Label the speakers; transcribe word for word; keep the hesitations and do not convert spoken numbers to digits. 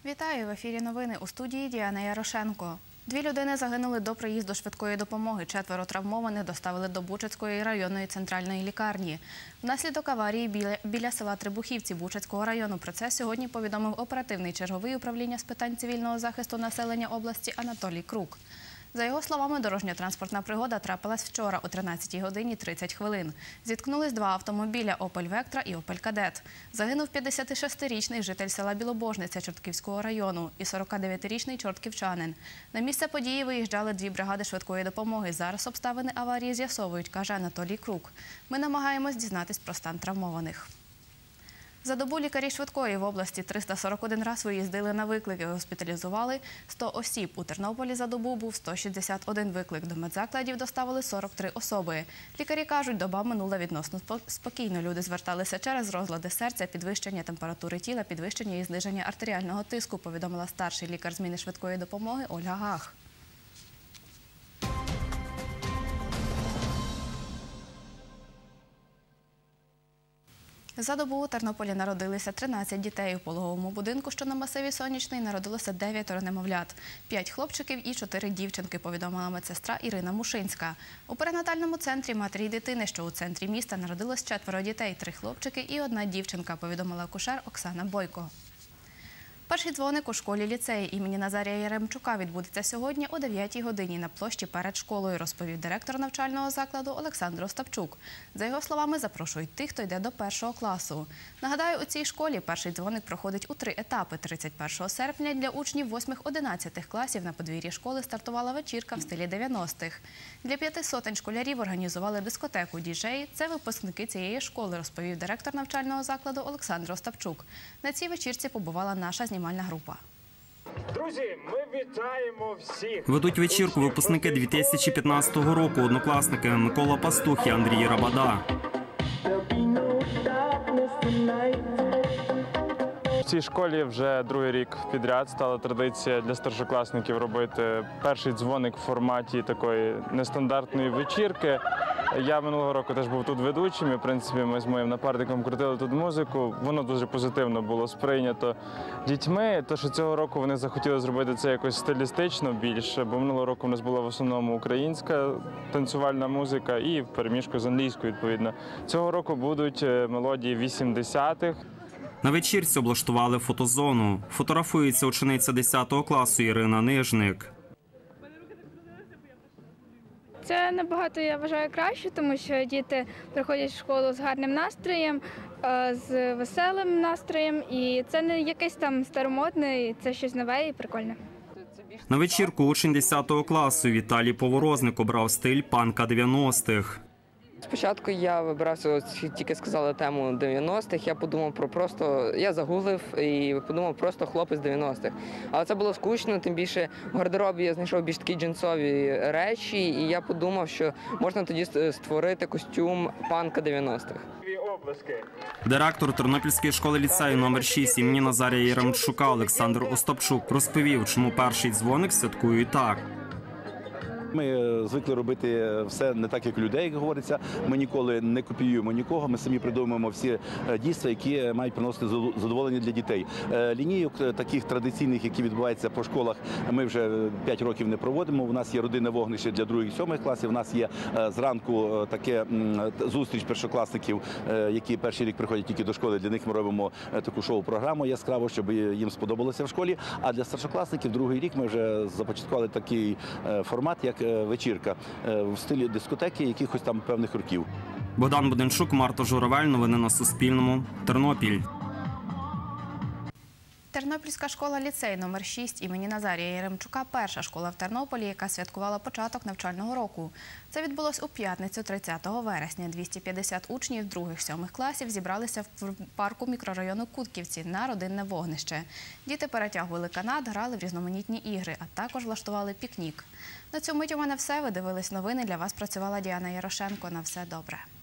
Speaker 1: Вітаю! В ефірі новини. У студії Діана Ярошенко. Дві людини загинули до приїзду швидкої допомоги. Четверо травмованих доставили до Бучацької районної центральної лікарні. Внаслідок аварії біля, біля села Трибухівці Бучацького району. Про це сьогодні повідомив оперативний черговий управління з питань цивільного захисту населення області Анатолій Крук. За його словами, дорожньо-транспортна пригода трапилась вчора о тринадцятій годині тридцять хвилин. Зіткнулись два автомобіля – «Опель Вектра» і «Опель Кадет». Загинув п'ятдесятишестирічний житель села Білобожниця Чортківського району і сорокадев'ятирічний чортківчанин. На місце події виїжджали дві бригади швидкої допомоги. Зараз обставини аварії з'ясовують, каже Анатолій Крук. Ми намагаємось дізнатись про стан травмованих. За добу лікарі швидкої в області триста сорок один раз виїздили на виклики, госпіталізували сто осіб. У Тернополі за добу був сто шістдесят один виклик. До медзакладів доставили сорок три особи. Лікарі кажуть, доба минула відносно спокійно. Люди зверталися через розлади серця, підвищення температури тіла, підвищення і зниження артеріального тиску, повідомила старший лікар зміни швидкої допомоги Ольга Гах. За добу у Тернополі народилися тринадцять дітей. У пологовому будинку, що на масиві Сонячний, народилося дев'ятеро немовлят. П'ять хлопчиків і чотири дівчинки, повідомила медсестра Ірина Мушинська. У перинатальному центрі матері й дитини, що у центрі міста, народилось четверо дітей, три хлопчики і одна дівчинка, повідомила акушер Оксана Бойко. Перший дзвоник у школі-ліцеї імені Назарія Яремчука відбудеться сьогодні о дев'ятій годині на площі перед школою, розповів директор навчального закладу Олександр Остапчук. За його словами, запрошують тих, хто йде до першого класу. Нагадаю, у цій школі перший дзвоник проходить у три етапи. тридцять першого серпня для учнів восьмих-одинадцятих класів на подвір'ї школи стартувала вечірка в стилі дев'яностих. Для п'яти сотень школярів організували дискотеку «Діджей». Це випускники цієї школи, розповів директор навчального закладу Олександр Остапчук. На цій вечірці побувала наша знімальна група.
Speaker 2: Друзі, ми вітаємо всіх!
Speaker 3: Ведуть вечірку випускники дві тисячі п'ятнадцятого року, однокласники Микола Пастух і Андрій Рабада.
Speaker 2: В цій школі вже другий рік підряд стала традиція для старшокласників робити перший дзвоник в форматі такої нестандартної вечірки. Я минулого року теж був тут ведучим, і, в принципі, ми з моїм напарником крутили тут музику. Воно дуже позитивно було сприйнято дітьми. То, що цього року вони захотіли зробити це якось стилістично більше, бо минулого року в нас була в основному українська танцювальна музика і в переміжку з англійською, відповідно. Цього року будуть мелодії вісімдесятих.
Speaker 3: На вечірці облаштували фотозону. Фотографується учениця десятого класу Ірина Нижник.
Speaker 4: Це набагато, я вважаю, краще, тому що діти приходять в школу з гарним настроєм, з веселим настроєм. І це не якесь там старомодне, це щось нове і прикольне.
Speaker 3: На вечірку учень десятого класу Віталій Поворозник обрав стиль панка дев'яностих.
Speaker 5: Спочатку я вибрався, тільки сказали тему дев'яностих, я подумав про просто, я загуглив і подумав просто хлопець дев'яностих. Але це було скучно, тим більше в гардеробі я знайшов більш такі джинсові речі, і я подумав, що можна тоді створити костюм панка дев'яностих.
Speaker 3: Директор Тернопільської школи-ліцею номер шість імені Назарія Яремчука Олександр Остапчук розповів, чому перший дзвоник святкують так.
Speaker 6: Ми звикли робити все не так, як людей, як говориться. Ми ніколи не копіюємо нікого, ми самі придумуємо всі дійства, які мають приносити задоволення для дітей. Лінійок таких традиційних, які відбуваються по школах, ми вже п'ять років не проводимо. У нас є родинне вогнище для других-сьомих класів, у нас є зранку таке зустріч першокласників, які перший рік приходять тільки до школи. Для них ми робимо таку шоу-програму яскраву, щоб їм сподобалося в школі. А для старшокласників другий рік ми вже започаткували такий формат, як вечірка в стилі дискотеки якихось там певних років.
Speaker 3: Богдан Буденчук, Марта Журавель. Новини на Суспільному. Тернопіль.
Speaker 1: Тернопільська школа-ліцей номер шість імені Назарія Яремчука – перша школа в Тернополі, яка святкувала початок навчального року. Це відбулось у п'ятницю, тридцятого вересня. двісті п'ятдесят учнів других-сьомих класів зібралися в парку мікрорайону Кутківці на родинне вогнище. Діти перетягували канат, грали в різноманітні ігри, а також влаштували пікнік. На цю мить у мене все. Ви дивились новини. Для вас працювала Діана Ярошенко. На все добре.